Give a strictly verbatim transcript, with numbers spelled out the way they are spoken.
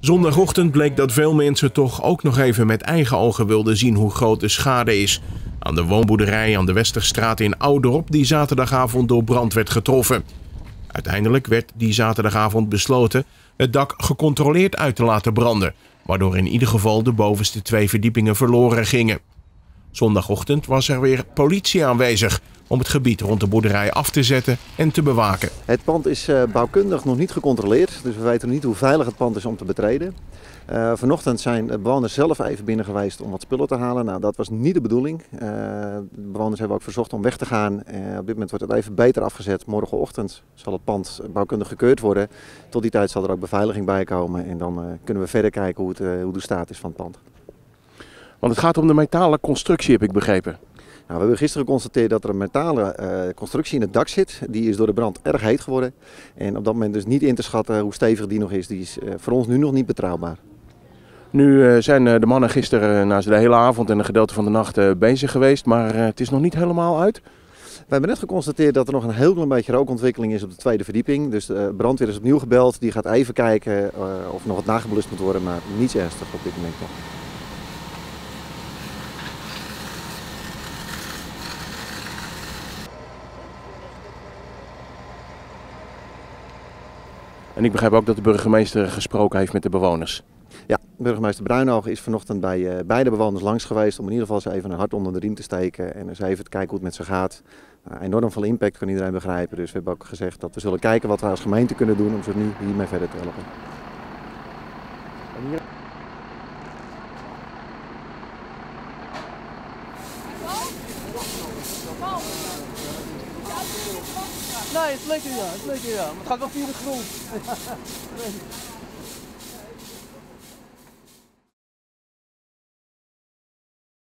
Zondagochtend bleek dat veel mensen toch ook nog even met eigen ogen wilden zien hoe groot de schade is aan de woonboerderij aan de Westerstraat in Ouderop die zaterdagavond door brand werd getroffen. Uiteindelijk werd die zaterdagavond besloten het dak gecontroleerd uit te laten branden, waardoor in ieder geval de bovenste twee verdiepingen verloren gingen. Zondagochtend was er weer politie aanwezig om het gebied rond de boerderij af te zetten en te bewaken. Het pand is uh, bouwkundig nog niet gecontroleerd, dus we weten niet hoe veilig het pand is om te betreden. Uh, vanochtend zijn de bewoners zelf even binnen geweest om wat spullen te halen. Nou, dat was niet de bedoeling. Uh, de bewoners hebben ook verzocht om weg te gaan. Uh, op dit moment wordt het even beter afgezet. Morgenochtend zal het pand bouwkundig gekeurd worden. Tot die tijd zal er ook beveiliging bij komen en dan uh, kunnen we verder kijken hoe, het, uh, hoe de staat is van het pand. Want het gaat om de metalen constructie, heb ik begrepen. Nou, we hebben gisteren geconstateerd dat er een metalen uh, constructie in het dak zit. Die is door de brand erg heet geworden. En op dat moment dus niet in te schatten hoe stevig die nog is. Die is uh, voor ons nu nog niet betrouwbaar. Nu uh, zijn uh, de mannen gisteren uh, nou, de hele avond en een gedeelte van de nacht uh, bezig geweest. Maar uh, het is nog niet helemaal uit. We hebben net geconstateerd dat er nog een heel klein beetje rookontwikkeling is op de tweede verdieping. Dus de brandweer is opnieuw gebeld. Die gaat even kijken uh, of er nog wat nageblust moet worden. Maar niets ernstig op dit moment nog. En ik begrijp ook dat de burgemeester gesproken heeft met de bewoners. Ja, burgemeester Bruinogen is vanochtend bij uh, beide bewoners langs geweest om in ieder geval eens even een hart onder de riem te steken en eens even te kijken hoe het met ze gaat. Uh, enorm veel impact, kan iedereen begrijpen. Dus we hebben ook gezegd dat we zullen kijken wat we als gemeente kunnen doen om ze nu hiermee verder te helpen. En hier... Nee, het is lekker ja, het is lekker ja. Maar het gaat wel via de grond.